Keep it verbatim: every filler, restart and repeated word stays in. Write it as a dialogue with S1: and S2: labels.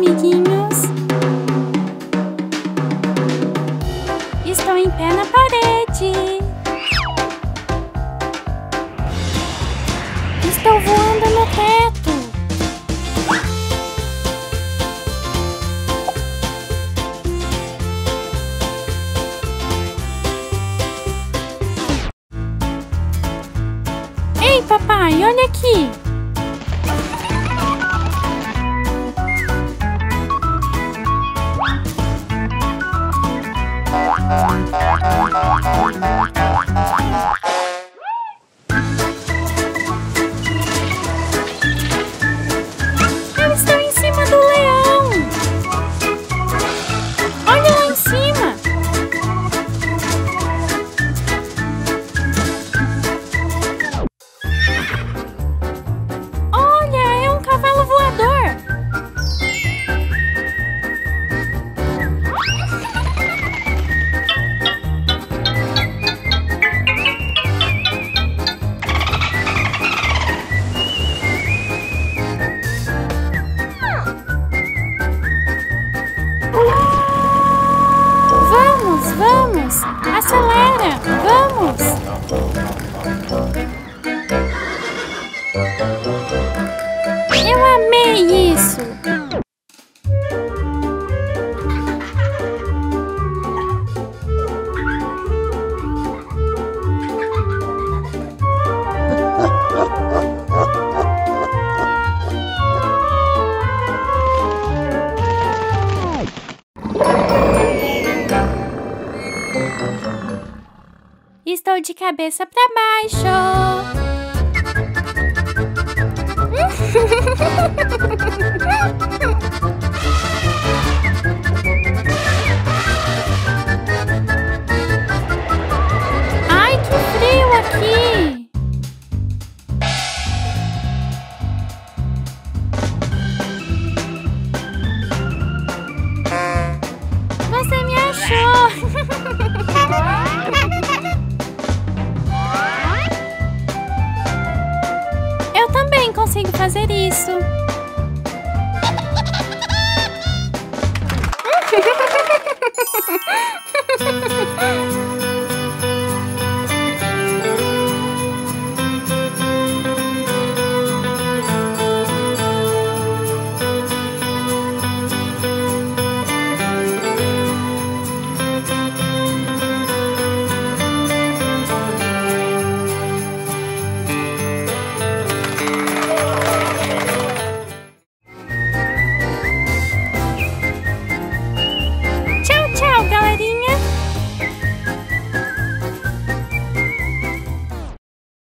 S1: amiguinhos. Estou em pé na parede. Estou voando no teto. Ei, papai, olha aqui. Eu estou em cima do leão. Olha lá em cima. Olha, é um cavalo voador. Vamos, vamos! Acelera! Vamos! Eu amei isso! Estou de cabeça para baixo. Ai, que frio aqui. Você me achou. Eu também consigo fazer isso.